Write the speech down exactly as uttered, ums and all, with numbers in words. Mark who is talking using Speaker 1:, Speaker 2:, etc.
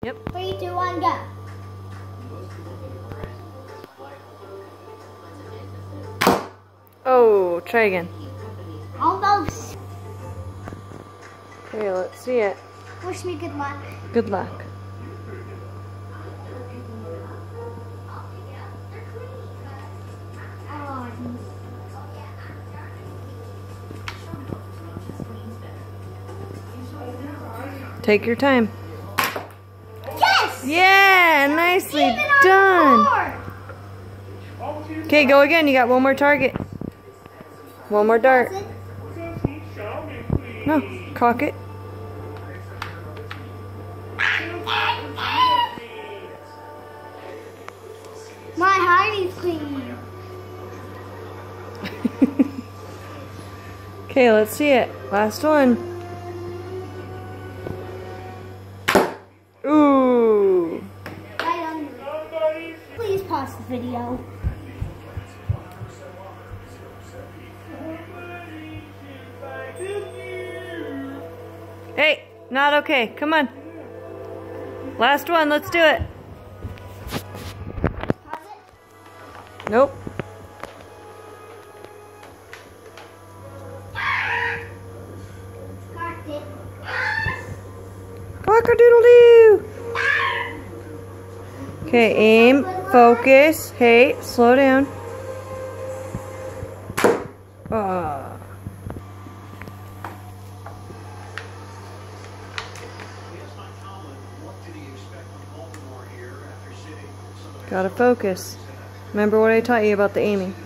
Speaker 1: Yep.
Speaker 2: Three, two, one, go.
Speaker 1: Oh, try again.
Speaker 2: Almost.
Speaker 1: Okay, let's see it.
Speaker 2: Wish me good luck.
Speaker 1: Good luck.
Speaker 2: Oh,
Speaker 1: Take your time.
Speaker 2: yes!
Speaker 1: Yeah, nicely done. Okay, go again. You got one more target. One more dart. No, cock it.
Speaker 2: My Heidi's clean.
Speaker 1: Okay, let's see it. Last one. Ooh.
Speaker 2: Right under. Please pause the video.
Speaker 1: Hey, not okay. Come on. Last one. Let's do it.
Speaker 2: Pause it.
Speaker 1: Nope.
Speaker 2: Marked it.
Speaker 1: Cock-a-doodle-doo. Okay, aim, focus. Hey, slow down. Ah. Gotta focus. Remember what I taught you about the aiming.